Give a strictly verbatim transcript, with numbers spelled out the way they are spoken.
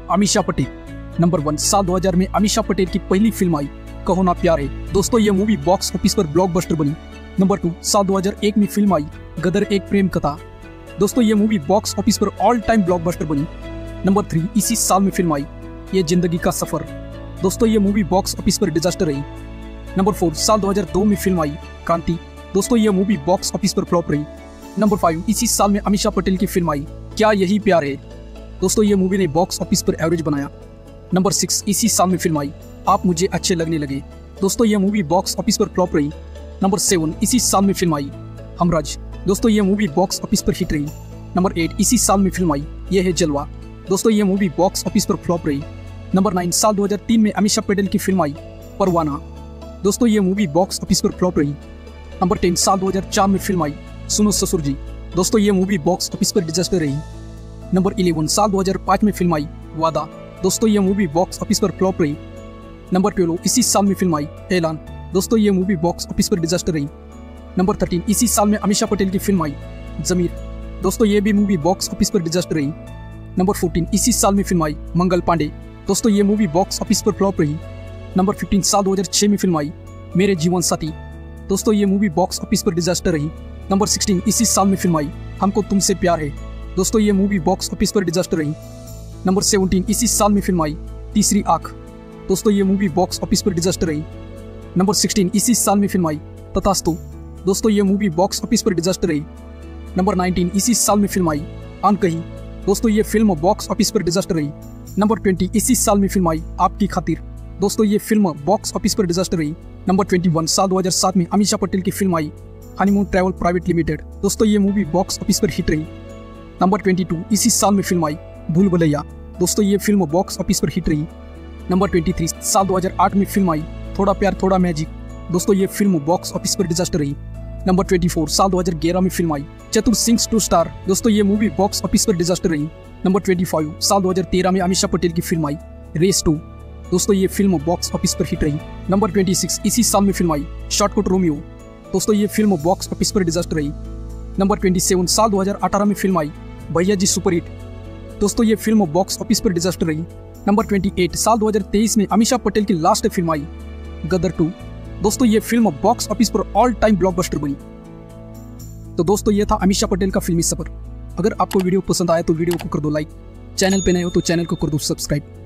Amisha Patel. Number one, साल दो हज़ार में अमीषा पटेल की पहली फिल्म आई कहो ना प्यार है। दोस्तों ये मूवी बॉक्स ऑफिस पर ब्लॉकबस्टर बनी। नंबर टू, साल दो हज़ार एक में फिल्म आई गदर एक प्रेम कथा। दोस्तों ये मूवी बॉक्स ऑफिस पर ऑल टाइम ब्लॉकबस्टर बनी। नंबर थ्री, इसी साल में फिल्म आई ये जिंदगी का सफर। दोस्तों ये मूवी बॉक्स ऑफिस पर डिजास्टर रही। नंबर फोर, साल दो हज़ार दो में फिल्म आई क्रांति। दोस्तों ये मूवी बॉक्स ऑफिस पर फ्लॉप रही। नंबर फाइव, इसी साल में अमीषा पटेल की फिल्म आई क्या यही प्यार है। दोस्तों ये मूवी ने बॉक्स ऑफिस पर एवरेज बनाया। नंबर सिक्स, इसी साल में फिल्म आई आप मुझे अच्छे लगने लगे। दोस्तों ये मूवी बॉक्स ऑफिस पर फ्लॉप रही। नंबर सेवन, इसी साल में फिल्म आई हमराज। दोस्तों ये मूवी बॉक्स ऑफिस पर हिट रही। नंबर एट, इसी साल में फिल्म आई ये है जलवा। दोस्तों ये मूवी बॉक्स ऑफिस पर फ्लॉप रही। नंबर नाइन, साल दो हज़ार तीन में अमीषा पटेल की फिल्म आई परवाना। दोस्तों ये मूवी बॉक्स ऑफिस पर फ्लॉप रही। नंबर टेन, साल दो हज़ार चार में फिल्म आई सुनो ससुर जी। दोस्तों ये मूवी बॉक्स ऑफिस पर डिजास्टर रही। नंबर इलेवन, साल दो हज़ार पाँच में फिल्म आई वादा। दोस्तों ये मूवी बॉक्स ऑफिस पर फ्लॉप रही। नंबर ट्वेल्व, इसी साल में फिल्म आई ऐलान। दोस्तों ये मूवी बॉक्स ऑफिस पर डिजास्टर रही। नंबर थर्टीन, इसी साल में अमीषा पटेल की फिल्म आई जमीर। दोस्तों ये भी मूवी बॉक्स ऑफिस पर डिजास्टर रही। नंबर फोर्टीन, इसी साल में फिल्म आई मंगल पांडे। दोस्तों ये मूवी बॉक्स ऑफिस पर फ्लॉप रही। नंबर फिफ्टीन, साल दो हज़ार छह में फिल्म आई मेरे जीवन साथी। दोस्तों ये मूवी बॉक्स ऑफिस पर डिजास्टर रही। नंबर सिक्सटीन, इसी साल में फिल्म आई हमको तुमसे प्यार है। दोस्तों ये मूवी बॉक्स ऑफिस पर डिजास्टर रही। नंबर सेवनटीन, इसी साल में फिल्म आई तीसरी आंख। दोस्तों ये मूवी बॉक्स ऑफिस पर डिजास्टर रही। नंबर सिक्सटीन, इसी साल में फिल्म आई तथास्तु। दोस्तों ये मूवी बॉक्स ऑफिस पर डिजास्टर रही। नंबर नाइनटीन, इसी साल में फिल्म आई अनकही। दोस्तों ये फिल्म बॉक्स ऑफिस पर डिजास्टर रही। नंबर ट्वेंटी, इसी साल में फिल्म आई आपकी खातिर। दोस्तों ये फिल्म बॉक्स ऑफिस पर डिजास्टर रही। नंबर ट्वेंटी वन, साल दो हज़ार सात में अमीषा पटेल की फिल्म आई हनीमून ट्रैवल प्राइवेट लिमिटेड। दोस्तों ये मूवी बॉक्स ऑफिस पर हिट रही। नंबर ट्वेंटी टू, इसी साल में फिल्म आई भूल भुलैया। दोस्तों ये फिल्म बॉक्स ऑफिस पर हिट रही। नंबर ट्वेंटी थ्री, साल दो हज़ार आठ में फिल्म आई थोड़ा प्यार थोड़ा मैजिक। दोस्तों ये फिल्म बॉक्स ऑफिस पर डिजास्टर रही। नंबर ट्वेंटी फोर, साल दो हज़ार ग्यारह में फिल्म आई चतुर सिंह टू स्टार। दोस्तों ये मूवी बॉक्स ऑफिस पर डिजास्टर रही। नंबर ट्वेंटी फाइव, साल दो हज़ार तेरह में अमीषा पटेल की फिल्म आई रेस टू। दोस्तों ये फिल्म बॉक्स ऑफिस पर हिट रही। नंबर ट्वेंटी सिक्स, इसी साल में फिल्म आई शॉर्टकट रोमियो। दोस्तों ये फिल्म बॉक्स ऑफिस पर डिजास्टर रही। नंबर ट्वेंटी सेवन, साल दो हज़ार अठारह में फिल्म आई भैया जी सुपर हिट। दोस्तों ये फिल्म बॉक्स ऑफिस पर डिजास्टर रही। नंबर ट्वेंटी एट, साल दो हज़ार तेईस में अमीषा पटेल की लास्ट फिल्म आई गदर टू। दोस्तों ये फिल्म बॉक्स ऑफिस पर ऑल टाइम ब्लॉकबस्टर बनी। तो दोस्तों ये था अमीषा पटेल का फिल्मी सफर। अगर आपको वीडियो पसंद आया तो वीडियो को कर दो लाइक, चैनल पे नए हो तो चैनल को कर दो सब्सक्राइब।